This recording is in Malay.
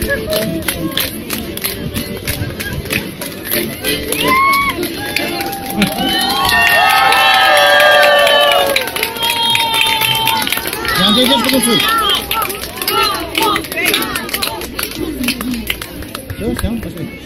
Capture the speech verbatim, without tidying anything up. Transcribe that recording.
两节就不能输。行行，不是。